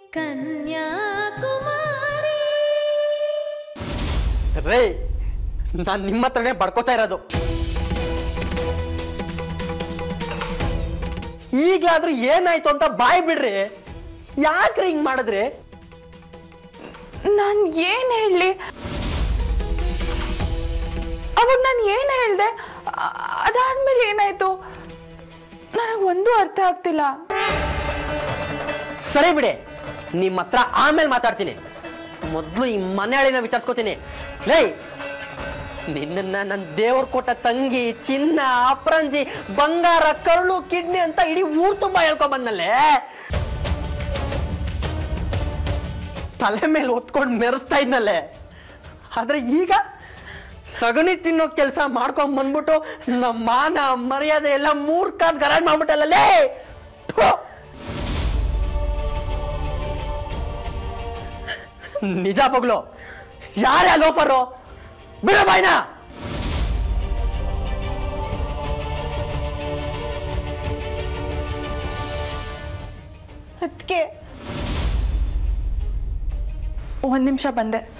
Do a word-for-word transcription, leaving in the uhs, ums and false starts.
ಕನ್ಯಾಕುಮಾರಿ ರೇ ನಾನು ನಿಮ್ಮ ಹತ್ರನೇ ಬಡ್ಕೋತಾ ಇರೋದು. ಈಗಲಾದ್ರೂ ಏನಾಯ್ತು ಅಂತ ಬಾಯ್ ಬಿಡ್ರಿ. ಯಾಕ್ರಿ ಹಿಂಗ್ ಮಾಡಿದ್ರಿ? ನಾನು ಏನ್ ಹೇಳಿ? ಅವಾಗ ನಾನು ಏನ್ ಹೇಳ್ದೆ? ಅದಾದ್ಮೇಲೆ ಏನಾಯ್ತು ನನಗೆ ಒಂದು ಅರ್ಥ ಆಗ್ತಿಲ್ಲ. ಸರಿ ಬಿಡಿ, ನಿಮ್ಮ ಹತ್ರ ಆಮೇಲೆ ಮಾತಾಡ್ತೀನಿ. ಮೊದಲು ಈ ಮನೆಯಾಳಿನ ವಿಚಾರಿಸ್ಕೋತೀನಿ. ಲೇ, ನಿನ್ನ ನನ್ನ ದೇವ್ರ ಕೊಟ್ಟ ತಂಗಿ, ಚಿನ್ನ, ಅಪರಂಜಿ, ಬಂಗಾರ, ಕರುಳು, ಕಿಡ್ನಿ ಅಂತ ಇಡೀ ಊರ್ ತುಂಬಾ ಹೇಳ್ಕೊಂಡ್ ಬಂದಲ್ಲೇ. ತಲೆ ಮೇಲೆ ಹೊತ್ಕೊಂಡು ಮೆರೆಸ್ತಾ ಇದ್ನಲ್ಲೇ. ಆದ್ರೆ ಈಗ ಸಗಣಿ ತಿನ್ನೋ ಕೆಲಸ ಮಾಡ್ಕೊಂಡ್ ಬಂದ್ಬಿಟ್ಟು ನಮ್ಮ ಮಾನ ಮರ್ಯಾದೆ ಎಲ್ಲ ಮೂರ್ ಕಾಸ್ ಗರಾಜ್ ಮಾಡ್ಬಿಟ್ಟಲ್ಲೇ. ನಿಜ ಪಗ್ಲು, ಯಾರೇ ಲೋಫರು? ಬಿಡ ಬಾಯ್ನ. ಅದಕ್ಕೆ ಒಂದ್ ನಿಮಿಷ ಬಂದೆ.